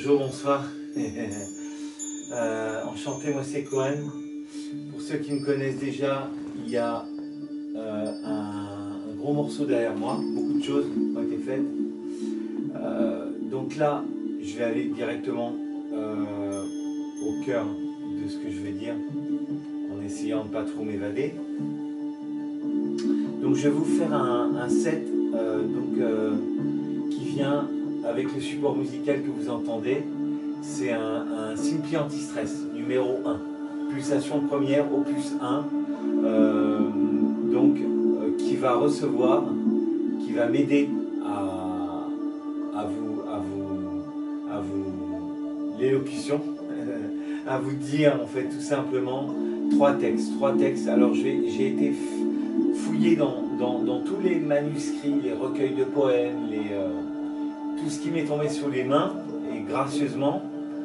Bonjour, bonsoir. Enchanté, moi c'est Cohen. Pour ceux qui me connaissent déjà, il y a un gros morceau derrière moi, beaucoup de choses ont été faites. Donc là, je vais aller directement au cœur de ce que je vais dire, en essayant de ne pas trop m'évader. Donc je vais vous faire un set qui vient avec le support musical que vous entendez. C'est un Simply Anti-Stress numéro 1. Pulsation première, opus 1. Qui va recevoir, qui va m'aider à vous l'élocution, à vous dire en fait tout simplement trois textes. Alors j'ai été fouillé dans tous les manuscrits, les recueils de poèmes, tout ce qui m'est tombé sous les mains, et gracieusement,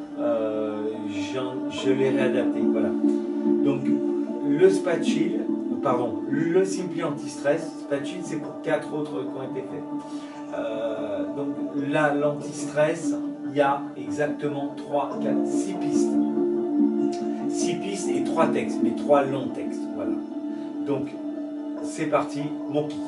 je l'ai réadapté. Voilà. Donc, le Simply Anti-Stress, Spatchill, c'est pour 4 autres qui ont été faits. Donc là, l'anti-stress, il y a exactement 3, 4, 6 pistes. 6 pistes et 3 textes, mais 3 longs textes. Voilà. Donc, c'est parti, mon kiki.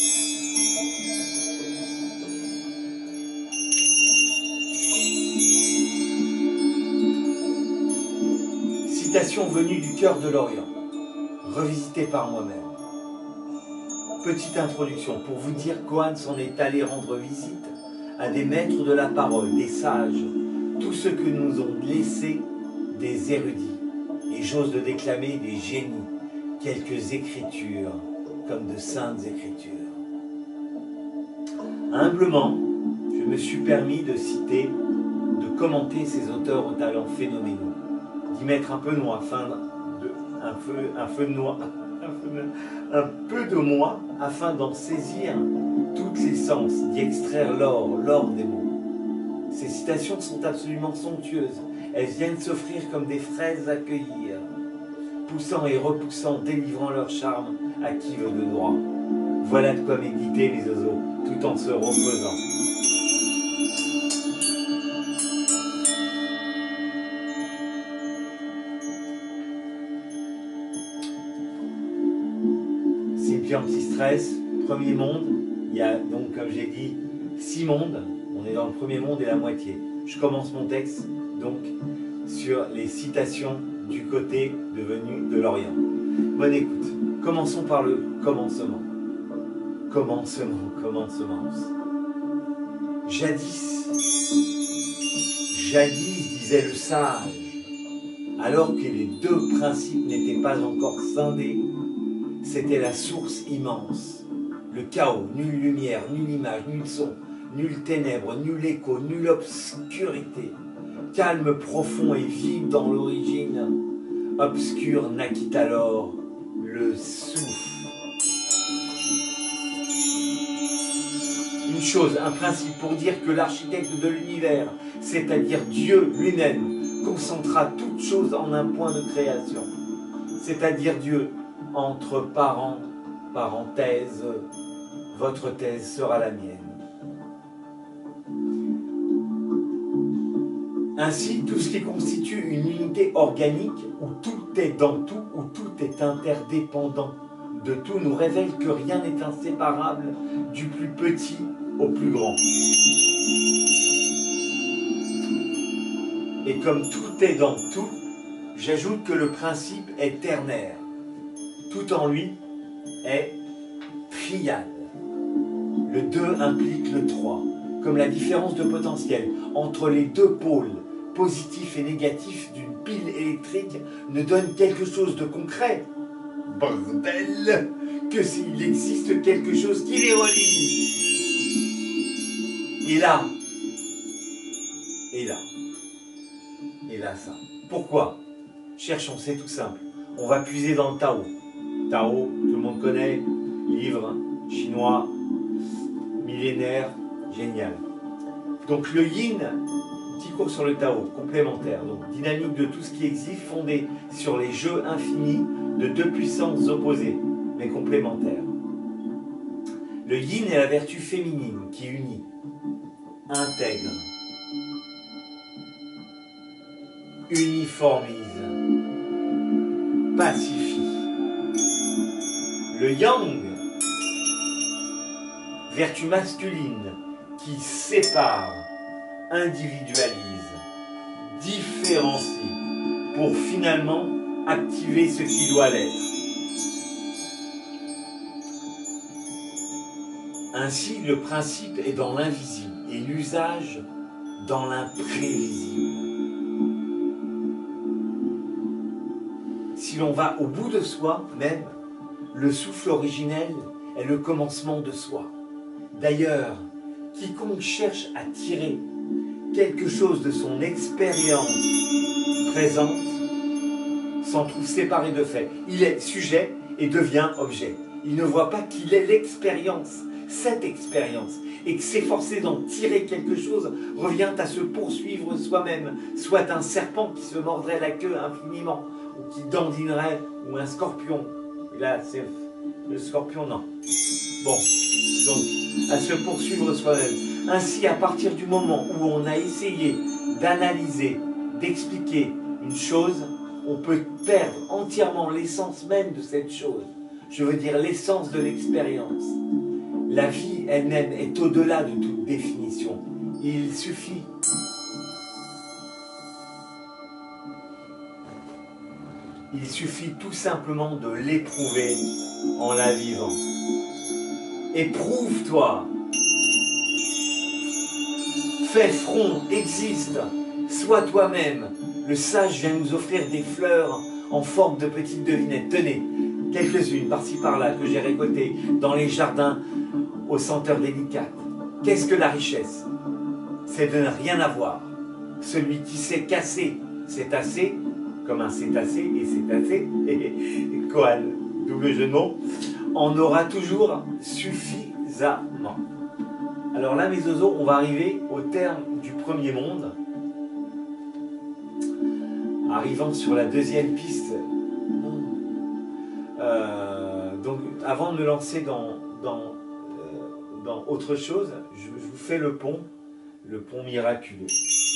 Citation venue du cœur de l'Orient, revisitée par moi-même. Petite introduction, pour vous dire qu'Ohan s'en est allé rendre visite à des maîtres de la parole, des sages, tous ceux que nous ont laissés des érudits, et j'ose de déclamer des génies, quelques écritures, comme de saintes écritures. Humblement, je me suis permis de citer, de commenter ces auteurs aux talents phénoménaux, d'y mettre un peu de moi, un peu de moi, afin d'en saisir toutes les sens, d'y extraire l'or des mots. Ces citations sont absolument somptueuses. Elles viennent s'offrir comme des fraises à cueillir, poussant et repoussant, délivrant leur charme à qui veut de droit. Voilà de quoi méditer les oiseaux, tout en se reposant. Simply Anti-Stress, premier monde, il y a donc, comme j'ai dit, 6 mondes, on est dans le premier monde et la moitié. Je commence mon texte, donc, sur les citations du côté devenu de l'Orient. Bonne écoute, commençons par le commencement. Commencement. Jadis, disait le sage, alors que les deux principes n'étaient pas encore scindés, c'était la source immense, le chaos, nulle lumière, nulle image, nul son, nulle ténèbre, nul écho, nulle obscurité, calme profond et vide dans l'origine, obscur naquit alors le souffle. Une chose, un principe pour dire que l'architecte de l'univers, c'est-à-dire Dieu lui-même, concentra toutes choses en un point de création, c'est-à-dire Dieu, entre parenthèses, votre thèse sera la mienne. Ainsi, tout ce qui constitue une unité organique, où tout est dans tout, où tout est interdépendant de tout, nous révèle que rien n'est inséparable du plus petit au plus grand. Et comme tout est dans tout, j'ajoute que le principe est ternaire. Tout en lui est triade. Le 2 implique le 3, comme la différence de potentiel entre les deux pôles, positifs et négatifs d'une pile électrique, ne donne quelque chose de concret, bordel, que s'il existe quelque chose qui les relie. Et là, ça. Pourquoi? Cherchons, c'est tout simple. On va puiser dans le Tao. Tao, tout le monde connaît, livre chinois, millénaire, génial. Donc le yin, petit cours sur le Tao, complémentaire, donc dynamique de tout ce qui existe, fondée sur les jeux infinis de deux puissances opposées, mais complémentaires. Le yin est la vertu féminine qui unit, intègre, uniformise, pacifie. Le yang, vertu masculine qui sépare, individualise, différencie pour finalement activer ce qui doit l'être. Ainsi, le principe est dans l'invisible et l'usage dans l'imprévisible. Si l'on va au bout de soi même, le souffle originel est le commencement de soi. D'ailleurs, quiconque cherche à tirer quelque chose de son expérience présente s'en trouve séparé de fait. Il est sujet et devient objet. Il ne voit pas qu'il est l'expérience, cette expérience, et que s'efforcer d'en tirer quelque chose revient à se poursuivre soi-même, soit un serpent qui se mordrait la queue infiniment, ou qui dandinerait, ou un scorpion. Et là, c'est le scorpion, non. Bon, donc, à se poursuivre soi-même. Ainsi, à partir du moment où on a essayé d'analyser, d'expliquer une chose, on peut perdre entièrement l'essence même de cette chose. Je veux dire l'essence de l'expérience. La vie elle-même est au-delà de toute définition. Il suffit tout simplement de l'éprouver en la vivant. Éprouve-toi. Fais front, existe. Sois toi-même. Le sage vient nous offrir des fleurs en forme de petites devinettes. Tenez, quelques-unes par-ci par-là que j'ai récoltées dans les jardins aux senteurs délicates. Qu'est-ce que la richesse? C'est de ne rien avoir. Celui qui sait casser cétacé, comme un cétacé et cétacé, et koal, double jeu de mots, en aura toujours suffisamment. Alors là, mes zozos, on va arriver au terme du premier monde. Arrivant sur la deuxième piste, donc avant de me lancer dans autre chose, je vous fais le pont miraculeux.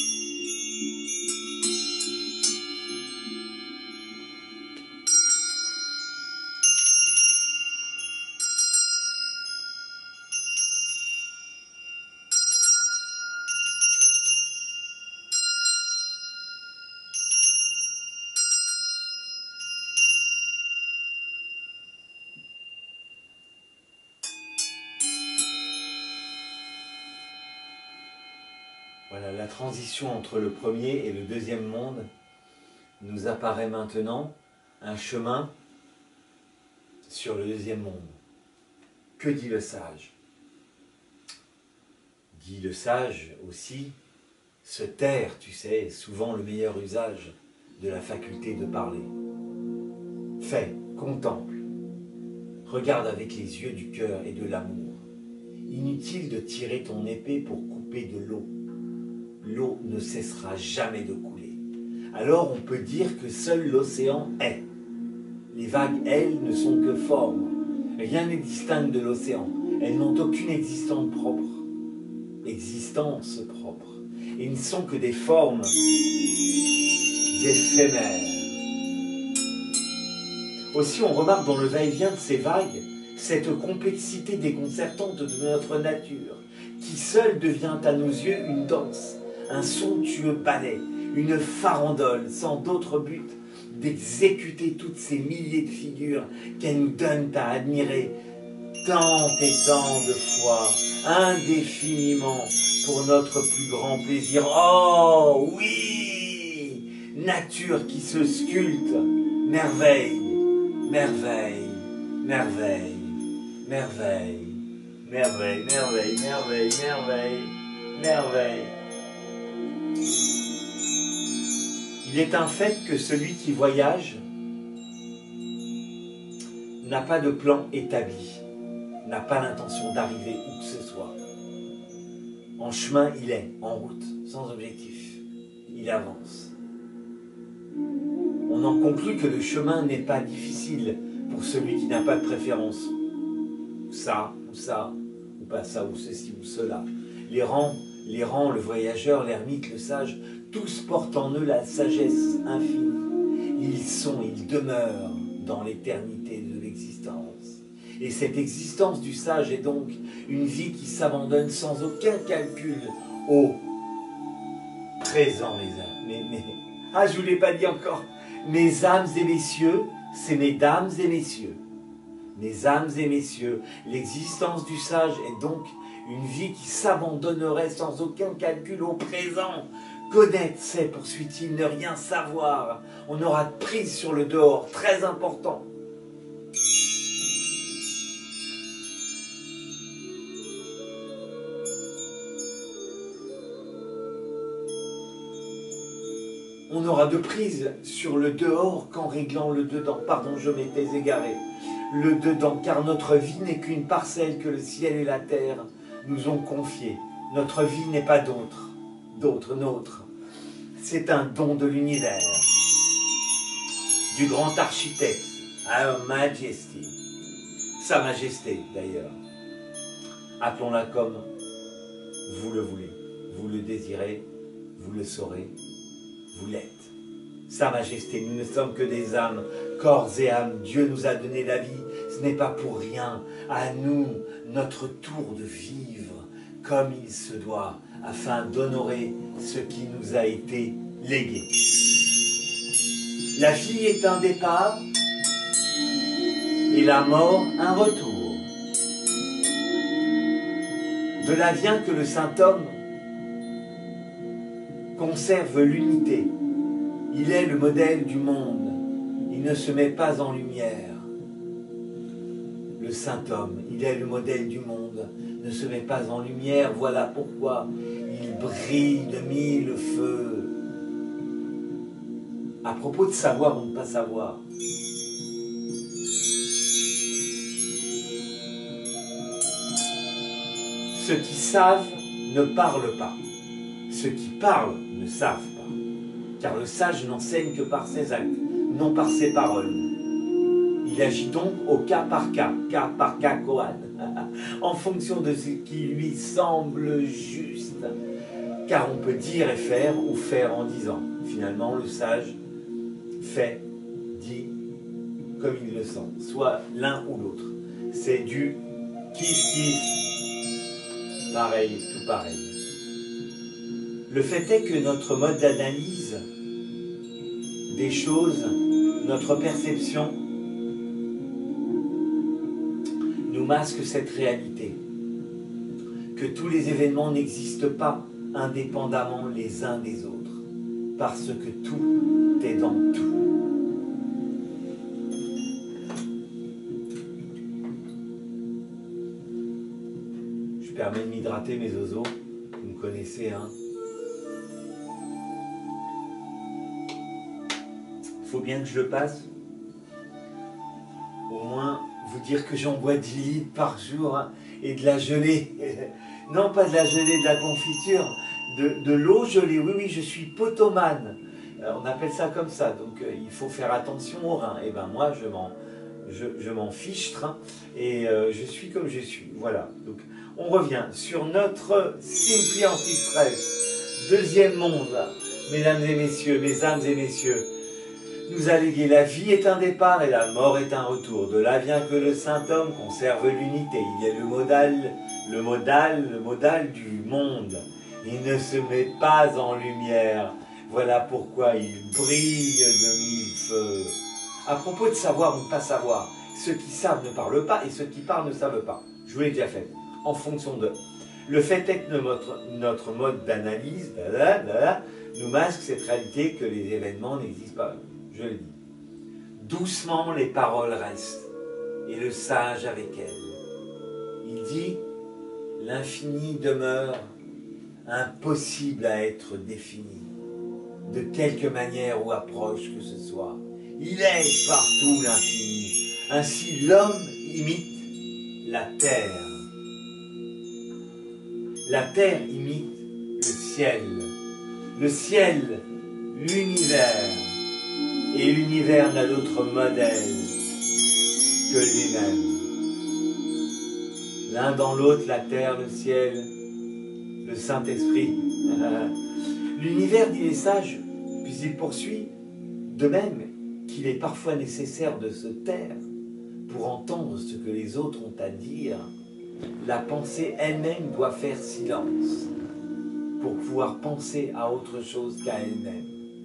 Voilà, la transition entre le premier et le deuxième monde nous apparaît maintenant un chemin sur le deuxième monde. Que dit le sage? Dit le sage aussi, se taire, tu sais, est souvent le meilleur usage de la faculté de parler. Fais, contemple, regarde avec les yeux du cœur et de l'amour. Inutile de tirer ton épée pour couper de l'eau. L'eau ne cessera jamais de couler. Alors on peut dire que seul l'océan est. Les vagues, elles, ne sont que formes. Rien n'est distinct de l'océan. Elles n'ont aucune existence propre. Et ne sont que des formes éphémères. Aussi, on remarque dans le va-et-vient de ces vagues cette complexité déconcertante de notre nature, qui seule devient à nos yeux une danse, un somptueux ballet, une farandole, sans d'autre but d'exécuter toutes ces milliers de figures qu'elle nous donne à admirer tant et tant de fois, indéfiniment, pour notre plus grand plaisir. Oh oui, nature qui se sculpte, merveille, merveille, merveille, merveille, merveille, merveille, merveille, merveille, merveille. Il est un fait que celui qui voyage n'a pas de plan établi, n'a pas l'intention d'arriver où que ce soit. En chemin, il est, en route, sans objectif. Il avance. On en conclut que le chemin n'est pas difficile pour celui qui n'a pas de préférence. Ça, ou pas ça, ou ceci, ou cela. les rangs, le voyageur, l'ermite, le sage, tous portent en eux la sagesse infinie. Ils demeurent dans l'éternité de l'existence. Et cette existence du sage est donc une vie qui s'abandonne sans aucun calcul au présent, mes âmes. Ah, je ne vous l'ai pas dit encore. Mes âmes et messieurs, c'est mesdames et messieurs. Mes âmes et messieurs, l'existence du sage est donc une vie qui s'abandonnerait sans aucun calcul au présent. Connaître, c'est, poursuit-il, ne rien savoir. On aura prise sur le dehors, très important. On aura de prise sur le dehors qu'en réglant le dedans. Pardon, je m'étais égaré. Le dedans, car notre vie n'est qu'une parcelle que le ciel et la terre nous ont confiée. Notre vie n'est pas nôtre. C'est un don de l'univers, du grand architecte, Our Majesty, Sa Majesté d'ailleurs. Appelons-la comme vous le voulez, vous le désirez, vous le saurez, vous l'êtes. Sa Majesté, nous ne sommes que des âmes, corps et âmes. Dieu nous a donné la vie, ce n'est pas pour rien. À nous, notre tour de vivre comme il se doit, afin d'honorer ce qui nous a été légué. La vie est un départ et la mort un retour. De là vient que le saint homme conserve l'unité. Il est le modèle du monde. Il ne se met pas en lumière. Le saint homme, il est le modèle du monde, ne se met pas en lumière. Voilà pourquoi il brille de mille feux. À propos de savoir ou ne pas savoir, ceux qui savent ne parlent pas. Ceux qui parlent ne savent pas. Car le sage n'enseigne que par ses actes, non par ses paroles. Il agit donc au cas par cas Kohan, en fonction de ce qui lui semble juste. Car on peut dire et faire, ou faire en disant. Finalement, le sage fait, dit, comme il le sent, soit l'un ou l'autre. C'est du kiff-kiff, pareil, tout pareil. Le fait est que notre mode d'analyse des choses, notre perception, nous masque cette réalité, que tous les événements n'existent pas indépendamment les uns des autres, parce que tout est dans tout. Je permets de m'hydrater mes oiseaux, vous me connaissez, hein. Faut bien que je le passe. Au moins, vous dire que j'en bois 10 litres par jour, hein, et de la gelée. Non, pas de la gelée, de la confiture, de l'eau gelée. Oui, oui, je suis potomane. On appelle ça comme ça. Donc, il faut faire attention aux reins. Et ben moi, je m'en fichtre, hein, et je suis comme je suis. Voilà. Donc, on revient sur notre Simply Anti-Stress. Deuxième monde, mesdames et messieurs, mes âmes et messieurs. Nous a légué la vie est un départ et la mort est un retour. De là vient que le saint homme conserve l'unité. Il est le modal du monde. Il ne se met pas en lumière. Voilà pourquoi il brille de mille feux. À propos de savoir ou ne pas savoir, ceux qui savent ne parlent pas et ceux qui parlent ne savent pas. Je vous l'ai déjà fait. En fonction de... Le fait est que notre mode d'analyse nous masque cette réalité que les événements n'existent pas. Je le dis. Doucement les paroles restent, et le sage avec elles. Il dit, l'infini demeure impossible à être défini, de quelque manière ou approche que ce soit. Il est partout l'infini. Ainsi l'homme imite la terre. La terre imite le ciel, l'univers. Et l'univers n'a d'autre modèle que lui-même. L'un dans l'autre, la terre, le ciel, le Saint-Esprit. L'univers, dit les sages, puis il poursuit, de même qu'il est parfois nécessaire de se taire pour entendre ce que les autres ont à dire, la pensée elle-même doit faire silence pour pouvoir penser à autre chose qu'à elle-même.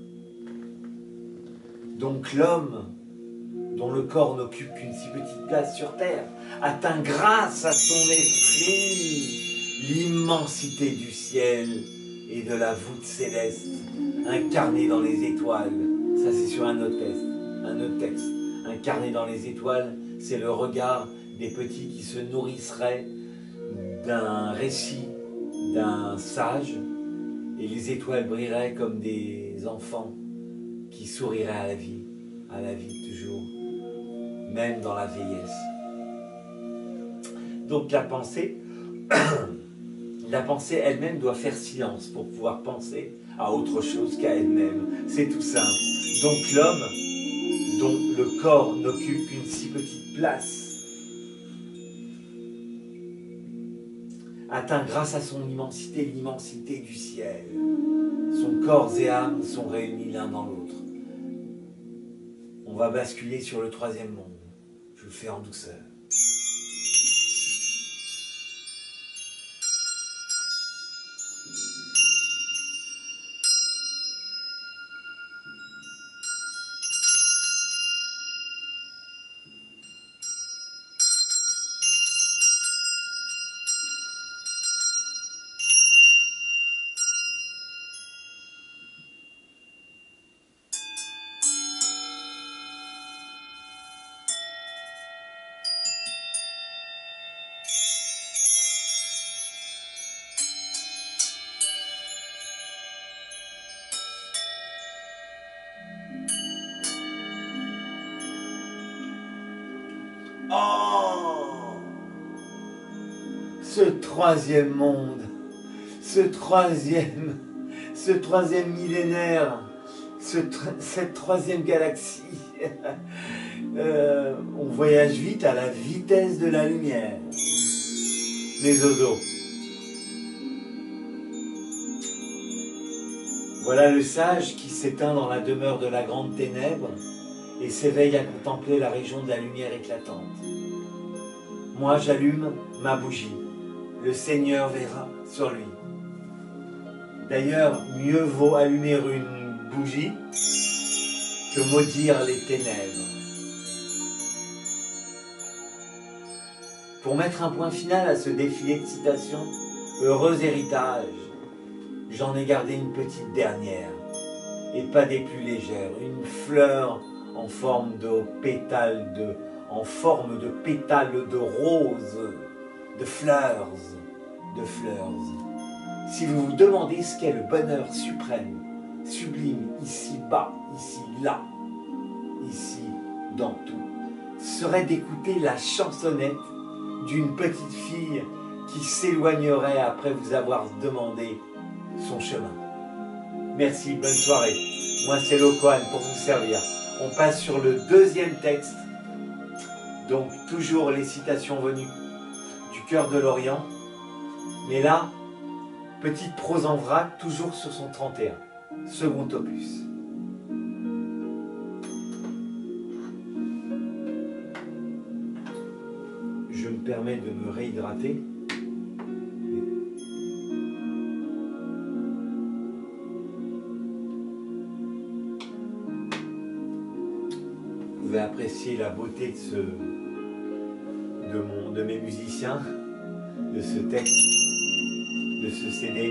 Donc l'homme, dont le corps n'occupe qu'une si petite place sur terre, atteint grâce à son esprit l'immensité du ciel et de la voûte céleste, incarnée dans les étoiles. Ça c'est sur un autre texte. Incarné dans les étoiles, c'est le regard des petits qui se nourrisseraient d'un récit d'un sage, et les étoiles brilleraient comme des enfants qui souriraient à la vie toujours, même dans la vieillesse. Donc la pensée elle-même doit faire silence pour pouvoir penser à autre chose qu'à elle-même. C'est tout simple. Donc l'homme, dont le corps n'occupe qu'une si petite place, atteint grâce à son immensité l'immensité du ciel. Son corps et âme sont réunis l'un dans l'autre. On va basculer sur le troisième monde. Je le fais en douceur. Oh, ce troisième monde, ce troisième millénaire, cette troisième galaxie. On voyage vite à la vitesse de la lumière. Les oiseaux. Voilà le sage qui s'éteint dans la demeure de la grande ténèbre et s'éveille à contempler la région de la lumière éclatante. Moi, j'allume ma bougie. Le Seigneur verra sur lui. D'ailleurs, mieux vaut allumer une bougie que maudire les ténèbres. Pour mettre un point final à ce défilé de citations, heureux héritage, j'en ai gardé une petite dernière, et pas des plus légères, une fleur en forme de pétale de rose, de fleurs. Si vous vous demandez ce qu'est le bonheur suprême, sublime, ici-bas, ici-là, ici, dans tout, serait d'écouter la chansonnette d'une petite fille qui s'éloignerait après vous avoir demandé son chemin. Merci, bonne soirée. Moi, c'est Locoan pour vous servir. On passe sur le deuxième texte. Donc, toujours les citations venues du cœur de l'Orient. Mais là, petite prose en vrac, toujours sur son 31, second opus. Je me permets de me réhydrater. Vous pouvez apprécier la beauté de mes musiciens, de ce texte, de ce CD.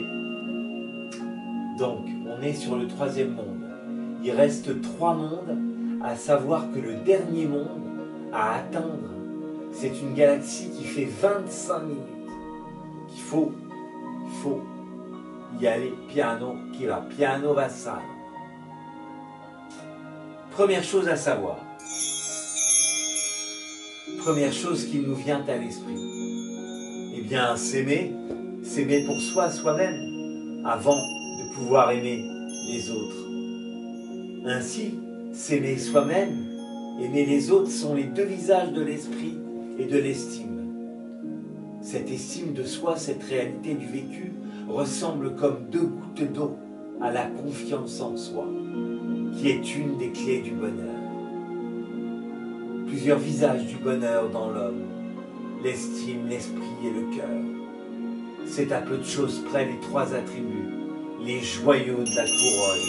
Donc, on est sur le troisième monde. Il reste 3 mondes, à savoir que le dernier monde à atteindre, c'est une galaxie qui fait 25 minutes. Il faut y aller piano vassal. Première chose à savoir. Première chose qui nous vient à l'esprit. Eh bien, s'aimer pour soi-même, avant de pouvoir aimer les autres. Ainsi, s'aimer soi-même, aimer les autres sont les 2 visages de l'esprit et de l'estime. Cette estime de soi, cette réalité du vécu, ressemblent comme deux gouttes d'eau à la confiance en soi, qui est une des clés du bonheur. Plusieurs visages du bonheur dans l'homme, l'estime, l'esprit et le cœur. C'est à peu de choses près les trois attributs, les joyaux de la couronne.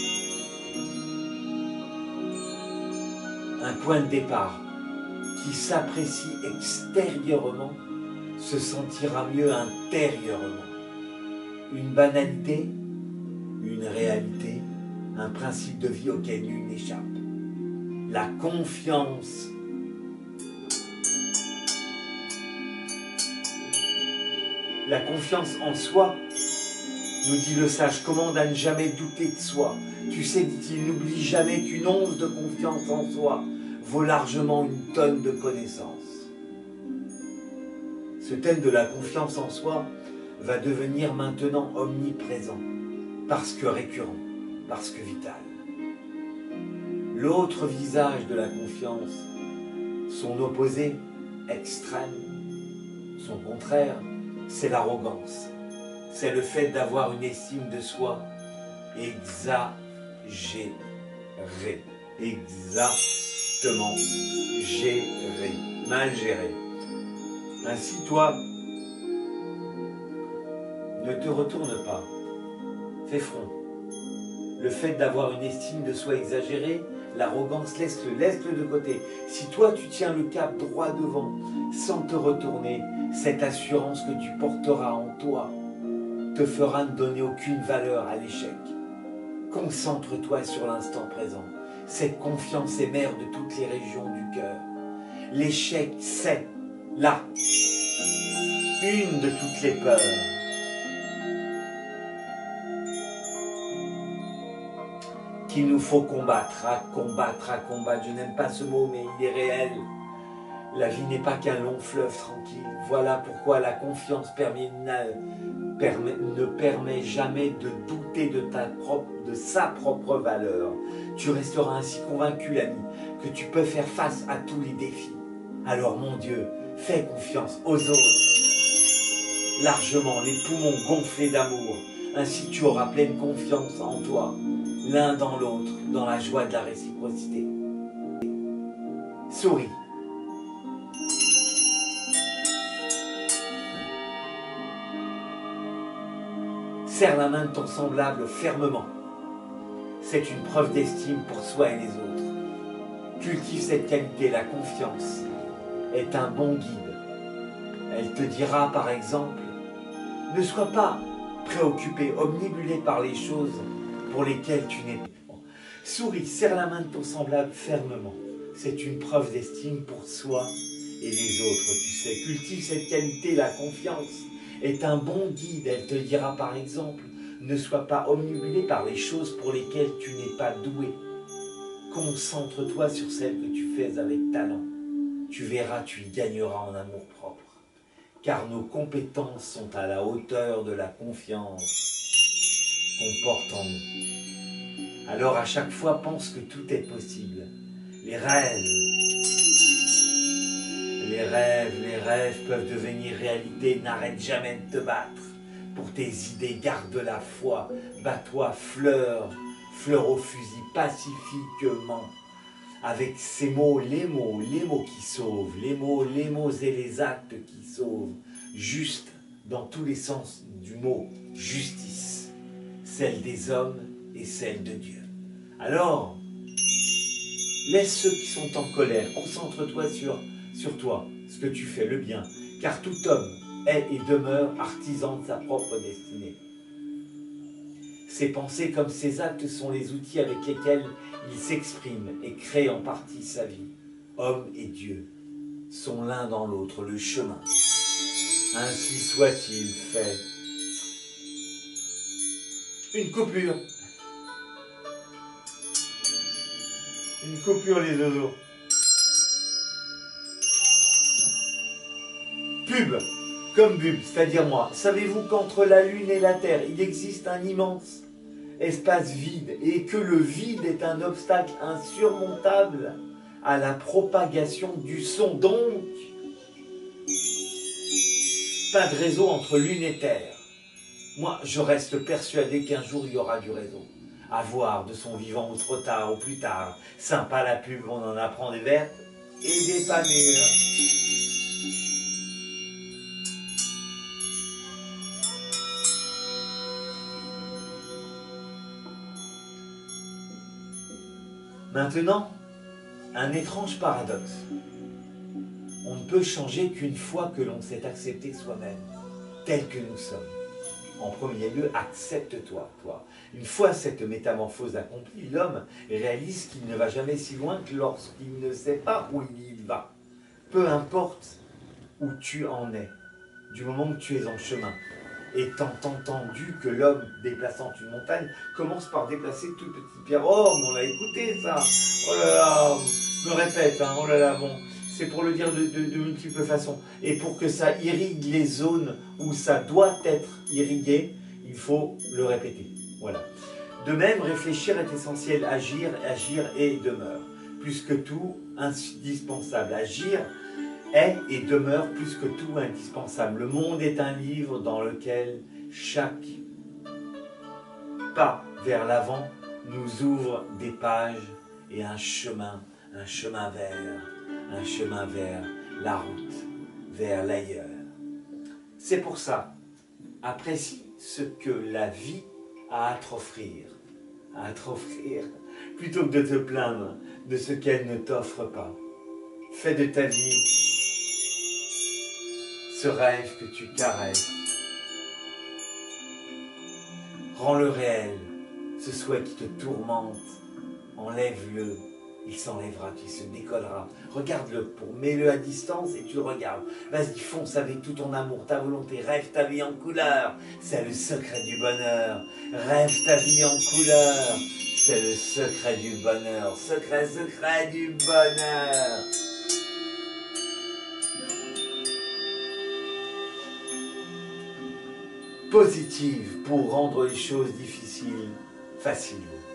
Un point de départ qui s'apprécie extérieurement se sentira mieux intérieurement. Une banalité, une réalité, un principe de vie auquel nul n'échappe. La confiance. La confiance en soi, nous dit le sage, commande à ne jamais douter de soi. Tu sais, dit-il, n'oublie jamais qu'une once de confiance en soi vaut largement une tonne de connaissances. Ce thème de la confiance en soi va devenir maintenant omniprésent, parce que récurrent, parce que vital. L'autre visage de la confiance, son opposé extrême, son contraire, c'est l'arrogance. C'est le fait d'avoir une estime de soi exagérée. Exactement gérée, mal gérée. Ainsi, toi, ne te retourne pas. Fais front. Le fait d'avoir une estime de soi exagérée, l'arrogance, laisse-le de côté. Si toi, tu tiens le cap droit devant, sans te retourner, cette assurance que tu porteras en toi te fera ne donner aucune valeur à l'échec. Concentre-toi sur l'instant présent. Cette confiance est mère de toutes les régions du cœur. L'échec, c'est là, une de toutes les peurs. Qu'il nous faut combattre, à combattre, à combattre. Je n'aime pas ce mot, mais il est réel. La vie n'est pas qu'un long fleuve tranquille. Voilà pourquoi la confiance ne permet jamais de douter de sa propre valeur. Tu resteras ainsi convaincu, l'ami, que tu peux faire face à tous les défis. Alors, mon Dieu, fais confiance aux autres. Largement, les poumons gonflés d'amour. Ainsi, tu auras pleine confiance en toi, l'un dans l'autre, dans la joie de la réciprocité. Souris. Serre la main de ton semblable fermement. C'est une preuve d'estime pour soi et les autres. Cultive cette qualité, la confiance est un bon guide. Elle te dira par exemple, ne sois pas préoccupé, omnibulé par les choses pour lesquelles tu n'es pas. Souris, serre la main de ton semblable fermement. C'est une preuve d'estime pour soi et les autres, tu sais. Cultive cette qualité, la confiance est un bon guide. Elle te dira par exemple, ne sois pas omnibulé par les choses pour lesquelles tu n'es pas doué. Concentre-toi sur celles que tu fais avec talent. Tu verras, tu y gagneras en amour propre. Car nos compétences sont à la hauteur de la confiance qu'on porte en nous. Alors à chaque fois, pense que tout est possible. Les rêves peuvent devenir réalité. N'arrête jamais de te battre. Pour tes idées, garde la foi. Bats-toi, fleur au fusil, pacifiquement. Avec ces mots, les mots qui sauvent. Les mots et les actes qui sauvent. Juste dans tous les sens du mot, justice. Celle des hommes et celle de Dieu. Alors, laisse ceux qui sont en colère, concentre-toi sur toi, ce que tu fais, le bien, car tout homme est et demeure artisan de sa propre destinée. Ses pensées comme ses actes sont les outils avec lesquels il s'exprime et crée en partie sa vie. Homme et Dieu sont l'un dans l'autre le chemin. Ainsi soit-il fait. Une coupure. Une coupure, les oiseaux. Pub, comme Bub, c'est-à-dire moi. Savez-vous qu'entre la Lune et la Terre, il existe un immense espace vide et que le vide est un obstacle insurmontable à la propagation du son. Donc, pas de réseau entre Lune et Terre. Moi, je reste persuadé qu'un jour, il y aura du réseau. À voir de son vivant ou trop tard ou plus tard. Sympa la pub, on en apprend des vertes et des pas mûres. Maintenant, un étrange paradoxe. On ne peut changer qu'une fois que l'on s'est accepté soi-même, tel que nous sommes. En premier lieu, accepte-toi, toi. Une fois cette métamorphose accomplie, l'homme réalise qu'il ne va jamais si loin que lorsqu'il ne sait pas où il va. Peu importe où tu en es, du moment que tu es en chemin. Étant entendu que l'homme déplaçant une montagne commence par déplacer de toutes petites pierres. Oh, mais on l'a écouté ça. Oh là là, je me répète, hein, oh là là, bon. C'est pour le dire de multiples façons. Et pour que ça irrigue les zones où ça doit être irrigué, il faut le répéter. Voilà. De même, réfléchir est essentiel. Agir et demeure. Plus que tout, indispensable. Agir est et demeure plus que tout indispensable. Le monde est un livre dans lequel chaque pas vers l'avant nous ouvre des pages et un chemin vers la route, vers l'ailleurs. C'est pour ça, apprécie ce que la vie a à t'offrir, plutôt que de te plaindre de ce qu'elle ne t'offre pas. Fais de ta vie ce rêve que tu caresses. Rends-le réel, ce souhait qui te tourmente, enlève-le. Il s'enlèvera, il se décollera. Regarde-le, mets-le à distance et tu le regardes. Vas-y, fonce avec tout ton amour, ta volonté. Rêve ta vie en couleur. C'est le secret du bonheur. Rêve ta vie en couleur. C'est le secret du bonheur. Secret du bonheur. Positive pour rendre les choses difficiles faciles.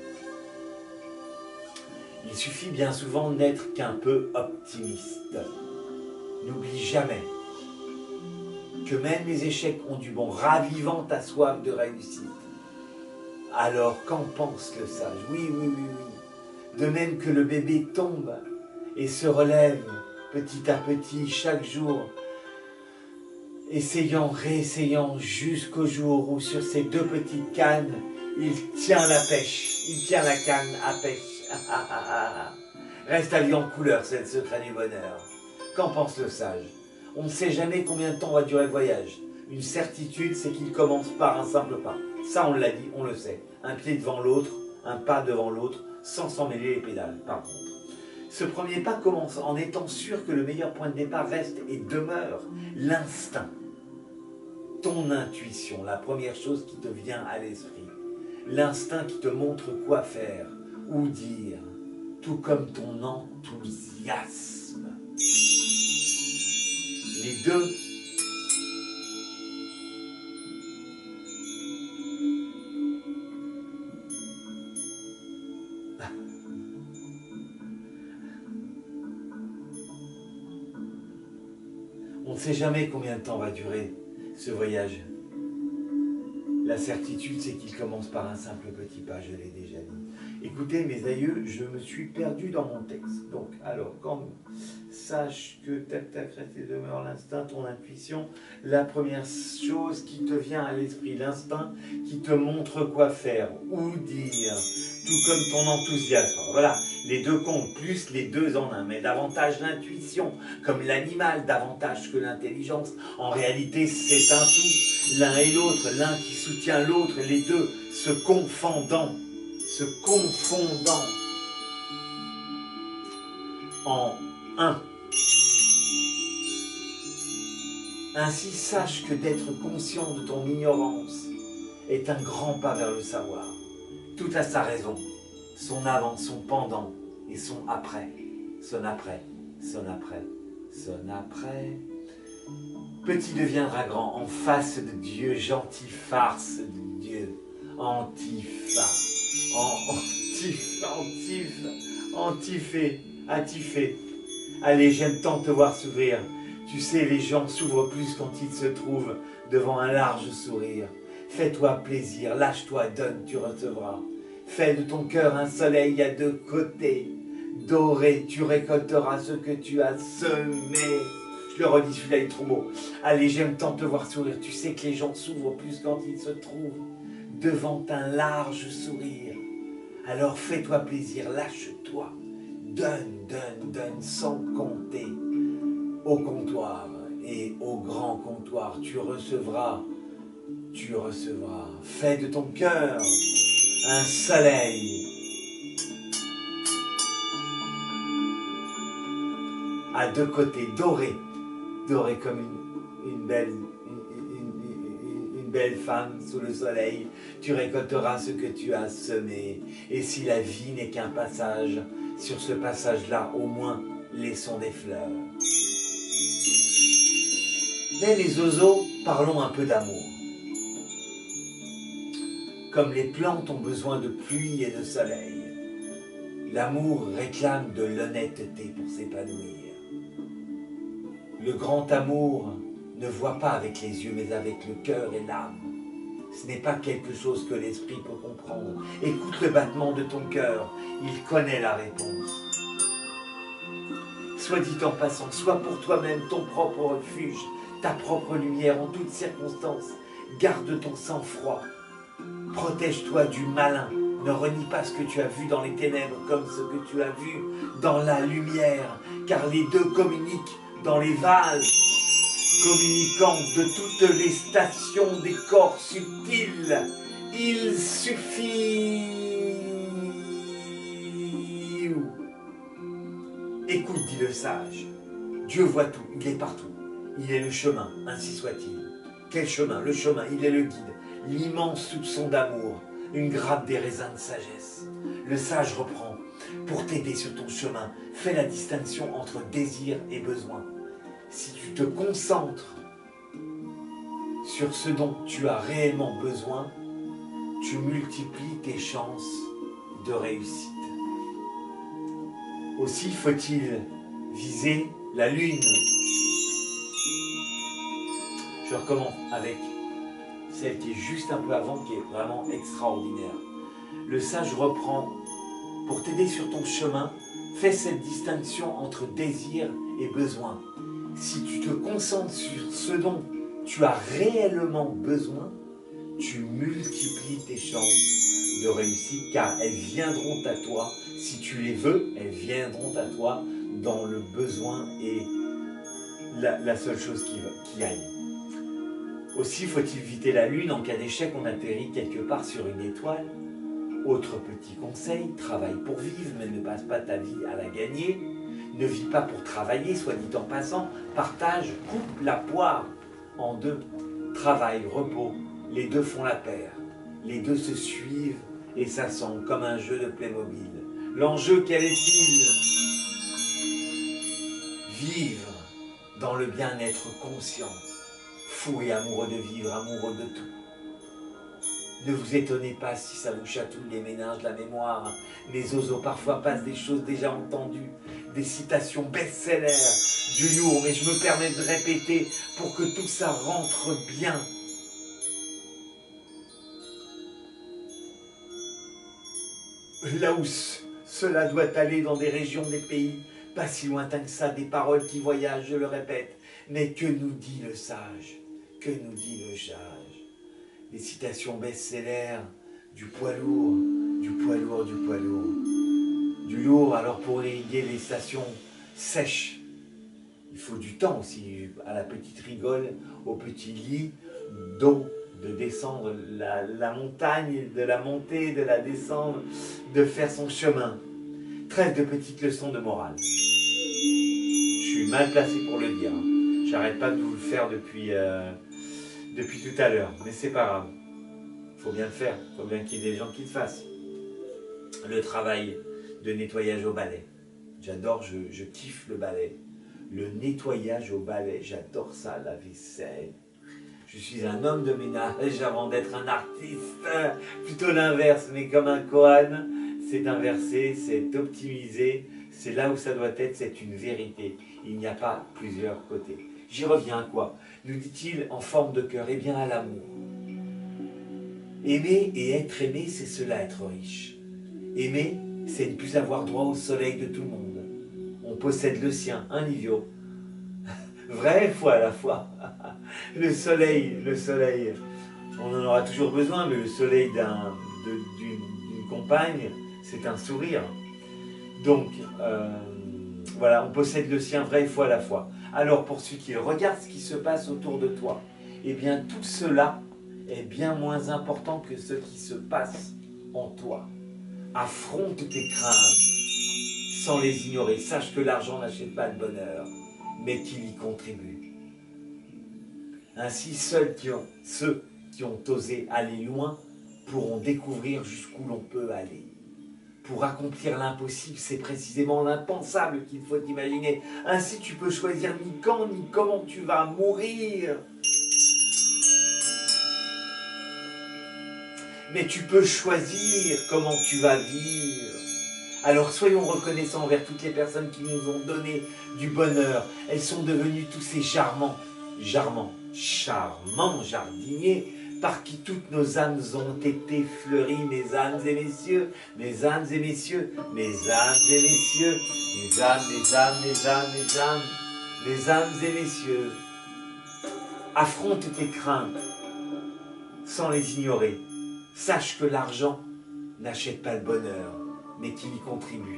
Il suffit bien souvent n'être qu'un peu optimiste. N'oublie jamais que même les échecs ont du bon, ravivant ta soif de réussite. Alors qu'en pense le sage? Oui. De même que le bébé tombe et se relève petit à petit chaque jour, réessayant jusqu'au jour où sur ses deux petites cannes, il tient la pêche, il tient la canne à pêche. Reste ta vie en couleur, c'est le secret du bonheur. Qu'en pense le sage? On ne sait jamais combien de temps va durer le voyage. Une certitude, c'est qu'il commence par un simple pas. Ça, on l'a dit, on le sait. Un pied devant l'autre, un pas devant l'autre, sans s'en mêler les pédales, par contre. Ce premier pas commence en étant sûr que le meilleur point de départ reste et demeure l'instinct. Ton intuition, la première chose qui te vient à l'esprit. L'instinct qui te montre quoi faire ou dire, tout comme ton enthousiasme. Les deux on ne sait jamais combien de temps va durer ce voyage. La certitude, c'est qu'il commence par un simple petit pas, je l'ai déjà dit. Écoutez, mes aïeux, je me suis perdu dans mon texte. Donc, alors, quand sache que reste et demeure l'instinct, ton intuition, la première chose qui te vient à l'esprit, l'instinct qui te montre quoi faire ou dire, tout comme ton enthousiasme. Voilà, les deux comptent, plus les deux en un, mais davantage l'intuition, comme l'animal, davantage que l'intelligence. En réalité, c'est un tout, l'un et l'autre, l'un qui soutient l'autre, les deux se confondant en un. Ainsi, sache que d'être conscient de ton ignorance est un grand pas vers le savoir. Tout a sa raison, son avant, son pendant et son après. Son après. Petit deviendra grand en face de Dieu, gentil farce de Dieu. Antifé. Allez, j'aime tant te voir sourire. Tu sais, les gens s'ouvrent plus quand ils se trouvent devant un large sourire. Fais-toi plaisir, lâche-toi, donne, tu recevras. Fais de ton cœur un soleil à deux côtés. Doré, tu récolteras ce que tu as semé. Je le redis, celui-là est trop beau. Allez, j'aime tant te voir sourire. Tu sais que les gens s'ouvrent plus quand ils se trouvent devant un large sourire. Alors fais-toi plaisir, lâche-toi. Donne, donne, donne sans compter. Au comptoir et au grand comptoir, tu recevras. Fais de ton cœur un soleil. À deux côtés, doré comme une belle femme sous le soleil. Tu récolteras ce que tu as semé. Et si la vie n'est qu'un passage, sur ce passage-là, au moins, laissons des fleurs. Mais les oiseaux, parlons un peu d'amour. Comme les plantes ont besoin de pluie et de soleil, l'amour réclame de l'honnêteté pour s'épanouir. Le grand amour ne voit pas avec les yeux, mais avec le cœur et l'âme. Ce n'est pas quelque chose que l'esprit peut comprendre. Écoute le battement de ton cœur, il connaît la réponse. Soit dit en passant, sois pour toi-même ton propre refuge, ta propre lumière en toutes circonstances. Garde ton sang-froid. Protège-toi du malin. Ne renie pas ce que tu as vu dans les ténèbres comme ce que tu as vu dans la lumière, car les deux communiquent dans les vases, communiquant de toutes les stations des corps subtils. Il suffit. Écoute, dit le sage. Dieu voit tout, il est partout. Il est le chemin, ainsi soit-il. Quel chemin? Le chemin, il est le guide. L'immense soupçon d'amour, une grappe des raisins de sagesse. Le sage reprend. Pour t'aider sur ton chemin, fais la distinction entre désir et besoin. Si tu te concentres sur ce dont tu as réellement besoin, tu multiplies tes chances de réussite. Aussi faut-il viser la lune. Je recommence avec celle qui est juste un peu avant, qui est vraiment extraordinaire. Le sage reprend. Pour t'aider sur ton chemin, fais cette distinction entre désir et besoin. Si tu te concentres sur ce dont tu as réellement besoin, tu multiplies tes chances de réussite, car elles viendront à toi. Si tu les veux, elles viendront à toi dans le besoin et la seule chose qui aille. Aussi faut-il éviter la lune. En cas d'échec, on atterrit quelque part sur une étoile. Autre petit conseil, travaille pour vivre, mais ne passe pas ta vie à la gagner. Ne vis pas pour travailler, soit dit en passant. Partage, coupe la poire en deux. Travail, repos, les deux font la paire. Les deux se suivent et s'assemblent comme un jeu de Playmobil. L'enjeu, quel est-il? Vivre dans le bien-être conscient, fou et amoureux de vivre, amoureux de tout. Ne vous étonnez pas si ça vous chatouille les méninges, la mémoire. Les oiseaux parfois passent des choses déjà entendues, des citations best-sellers, du lourd, mais je me permets de répéter pour que tout ça rentre bien. Là où cela doit aller dans des régions, des pays, pas si lointains que ça, des paroles qui voyagent, je le répète. Mais que nous dit le sage? Que nous dit le sage? Des citations best-sellers, du poids lourd, du poids lourd, du poids lourd. Du lourd, alors pour irriguer les stations sèches, il faut du temps aussi, à la petite rigole, au petit lit d'eau, de descendre la montagne, de la monter, de la descendre, de faire son chemin. Trêve de petites leçons de morale. Je suis mal placé pour le dire. J'arrête pas de vous le faire depuis tout à l'heure, mais c'est pas grave. Il faut bien le faire, il faut bien qu'il y ait des gens qui le fassent. Le travail de nettoyage au balai. J'adore, je kiffe le balai. Le nettoyage au balai, j'adore ça, la vaisselle. Je suis un homme de ménage avant d'être un artiste. Plutôt l'inverse, mais comme un koan, c'est inversé, c'est optimisé. C'est là où ça doit être, c'est une vérité. Il n'y a pas plusieurs côtés. J'y reviens à quoi? Nous dit-il en forme de cœur? Eh bien à l'amour. Aimer et être aimé, c'est cela être riche. Aimer, c'est ne plus avoir droit au soleil de tout le monde. On possède le sien, un idiot. Vrai foi à la fois. Le soleil, on en aura toujours besoin, mais le soleil d'une compagne, c'est un sourire. Donc, voilà, on possède le sien, vrai foi à la fois. Alors, pour ceux qui regardent ce qui se passe autour de toi, eh bien, tout cela est bien moins important que ce qui se passe en toi. Affronte tes craintes sans les ignorer. Sache que l'argent n'achète pas le bonheur, mais qu'il y contribue. Ainsi, seuls ceux qui ont osé aller loin pourront découvrir jusqu'où l'on peut aller. Pour accomplir l'impossible, c'est précisément l'impensable qu'il faut imaginer. Ainsi, tu peux choisir ni quand ni comment tu vas mourir. Mais tu peux choisir comment tu vas vivre. Alors soyons reconnaissants envers toutes les personnes qui nous ont donné du bonheur. Elles sont devenues tous ces charmants jardiniers par qui toutes nos âmes ont été fleuries, mesdames et messieurs, mesdames et messieurs, mesdames et messieurs, mes âmes, mes âmes, mes âmes, mes âmes, mesdames et messieurs. Affronte tes craintes sans les ignorer. Sache que l'argent n'achète pas le bonheur, mais qu'il y contribue.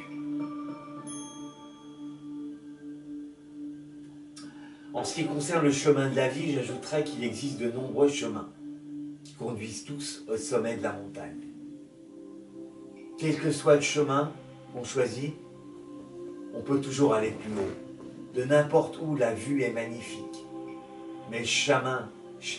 En ce qui concerne le chemin de la vie, j'ajouterais qu'il existe de nombreux chemins qui conduisent tous au sommet de la montagne. Quel que soit le chemin qu'on choisit, on peut toujours aller plus haut. De n'importe où, la vue est magnifique. Mais le chemin,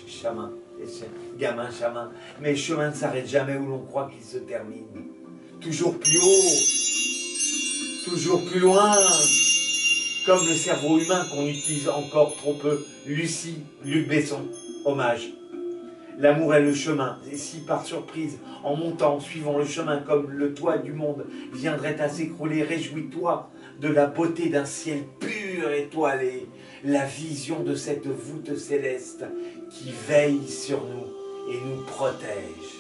mais le chemin ne s'arrête jamais où l'on croit qu'il se termine. Toujours plus haut, toujours plus loin, comme le cerveau humain qu'on utilise encore trop peu. Lucie, Luc Besson, hommage. L'amour est le chemin, et si par surprise, en montant, en suivant le chemin comme le toit du monde viendrait à s'écrouler, réjouis-toi de la beauté d'un ciel pur étoilé, la vision de cette voûte céleste qui veille sur nous et nous protège.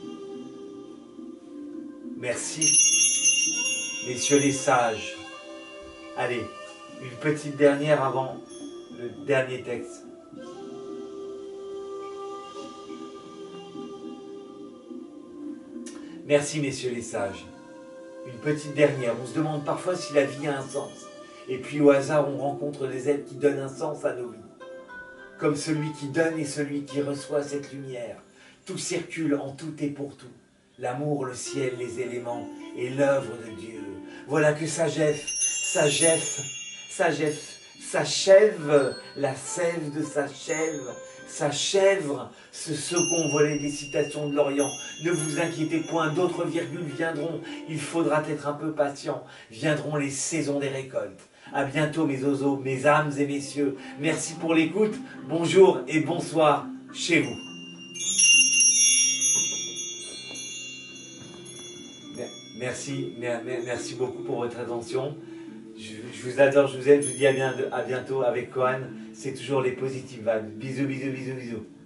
Merci, messieurs les sages. Allez, une petite dernière avant le dernier texte. Merci, messieurs les sages. Une petite dernière. On se demande parfois si la vie a un sens. Et puis au hasard, on rencontre des êtres qui donnent un sens à nos vies. Comme celui qui donne et celui qui reçoit cette lumière. Tout circule en tout et pour tout. L'amour, le ciel, les éléments et l'œuvre de Dieu. Voilà que s'achève la sève de sa chèvre. Sa chèvre, ce second volet des citations de l'Orient. Ne vous inquiétez point, d'autres virgules viendront. Il faudra être un peu patient. Viendront les saisons des récoltes. À bientôt mes oiseaux, mes âmes et messieurs. Merci pour l'écoute. Bonjour et bonsoir chez vous. Merci beaucoup pour votre attention. Je vous adore, je vous aime, je vous dis à bientôt avec Cohan. C'est toujours les positives vibes. Bisous, bisous, bisous, bisous.